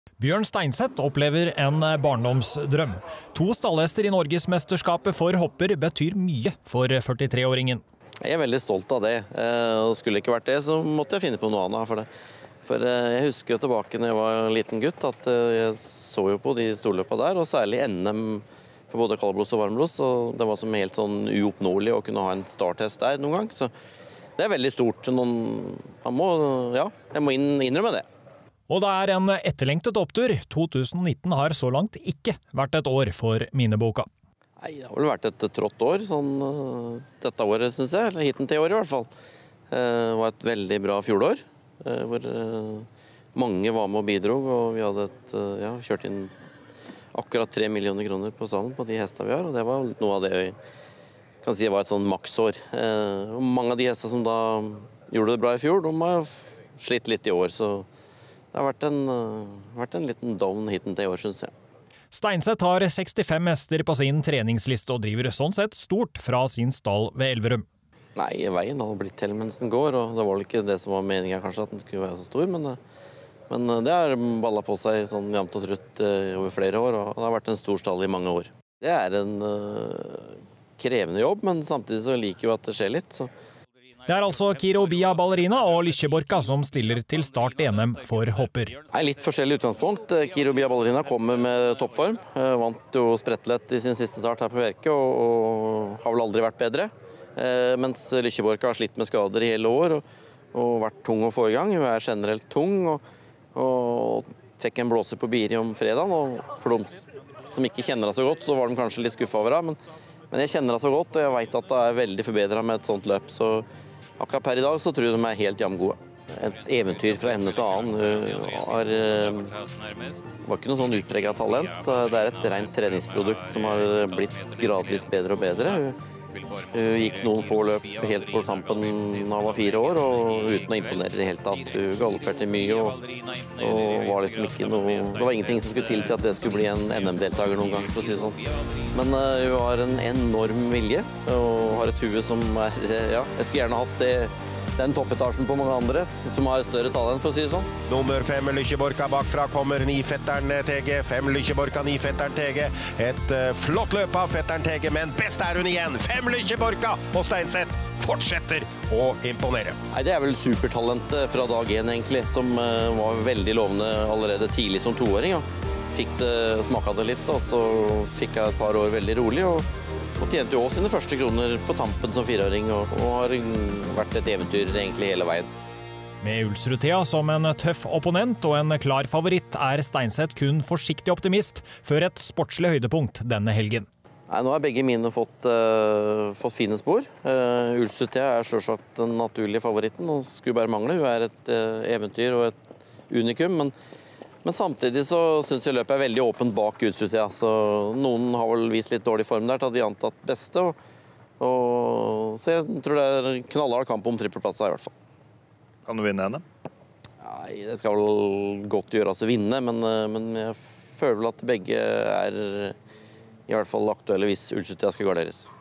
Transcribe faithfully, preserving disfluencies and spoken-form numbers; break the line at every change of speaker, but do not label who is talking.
Bjørn Steinseth opplever en barndomsdrøm. To stallhester i Norgesmesterskapet for hopper betyr mye for førtitre-åringen.
Jeg er veldig stolt av det. Og skulle det ikke vært det, så måtte jeg finne på noe annet for det. For jeg husker jo tilbake når jeg var en liten gutt, at jeg så jo på de storløpa der, og særlig N M for både kaldblods og varmblods. Og det var som helt sånn uoppnåelig å kunne ha en starthest der noen gang. Så det er veldig stort. Noen, man må, ja, jeg må innrømme det.
Og det er en etterlengtet opptur. to tusen nitten har så langt ikke vært et år for Mineboka.
Nei, det har vel vært et trått år, sånn dette året, synes jeg. Eller hiten til år i hvert fall. Det var et veldig bra fjolår, hvor mange var med og bidrog, og vi hadde et, ja, kjørt inn akkurat tre millioner kroner på stallen på de hestene vi har, og det var noe av det jeg kan si var et sånn maksår. Og mange av de hestene som da gjorde det bra i fjor, de har slitt litt i år, så det har vært en, vært en liten down hiten til i år, synes jeg.
Steinseth har sekstifem hester på sin treningsliste og driver sånn sett stort fra sin stall ved Elverum.
Nei, veien har blitt til mens den går, og det var vel ikke det som var meningen kanskje at den skulle være så stor, men, men det har ballet på seg sånn jevnt og trutt over flere år, og det har vært en stor stall i mange år. Det er en uh, krevende jobb, men samtidig så liker jo at det skjer litt, så.
Det er altså Kirobia Ballerina og Lykkjeborka som stiller til start i N M for hopper.
Nei, litt forskjellig utgangspunkt. Kirobia Ballerina kommer med toppform. Vant jo sprettlett i sin siste start her på Verke, og, og har vel aldri vært bedre. Eh, mens Lykkjeborka har slitt med skader i hele år, og, og vært tung å få i gang. Hun er generelt tung, og, og fikk en blåser på Biri om fredagen. Og for de som ikke kjenner henne så godt, så var de kanskje litt skuffet over henne. Men, men jeg kjenner henne så godt, og jeg vet at det er veldig forbedret med et sånt løp. Så akkurat per i dag så tror jeg de er helt jamgode. Et eventyr fra ende til annen. Hun har, var ikke noe sånn utpreget talent. Det er et rent treningsprodukt som har blitt gradvis bedre og bedre. Hun gikk noen få løp helt på tampen da hun var fire år, og uten å imponere i det hele tatt. Hun galopperte mye, og, og var liksom ikke noe, det var ingenting som skulle tilsi at det skulle bli en N M-deltaker noen gang, for å si det sånn. Men uh, hun har en enorm vilje, og har et hue som er, ja, jeg skulle gjerne hatt det, den toppetasjen på mange andre, som har større talent, for å si det sånn.
Nummer fem Lykkjeborka bakfra kommer nifetteren Tege. Fem Lykkjeborka, nifetteren Tege. Et uh, flott løp av fetteren Tege, men best er hun igjen. Fem Lykkjeborka, og Steinseth fortsetter å imponere.
Nei, det er vel supertalentet fra dag én, egentlig, som uh, var veldig lovende allerede tidlig som toåring. Ja. Fikk det, smaket det litt, og så fikk jeg et par år veldig rolig, og Og tjente jo også sine første kroner på tampen som fireåring, og, og har vært et eventyr egentlig hele veien.
Med Ulsrud-Thea som en tøff opponent og en klar favoritt er Steinseth kun forsiktig optimist før et sportslig høydepunkt denne helgen.
Nei, nå har begge mine fått, uh, fått fine spor. Uh, Ulsrud-Thea er selvsagt den naturlige favoritten, og skulle bare mangle. Hun er et uh, eventyr og et unikum, men Men samtidig så synes jeg løpet er veldig åpent bak Ulsrud-Thea, så noen har vel vist litt dårlig form der til at de antatt beste, og, og, så jeg tror det er en knallhard kamp om trippelplasser i hvert fall.
Kan du vinne henne?
Nei, det skal vel godt gjøres å vinne, men, men jeg føler vel at begge er i hvert fall aktuelle hvis Ulsrud-Thea skal garderes.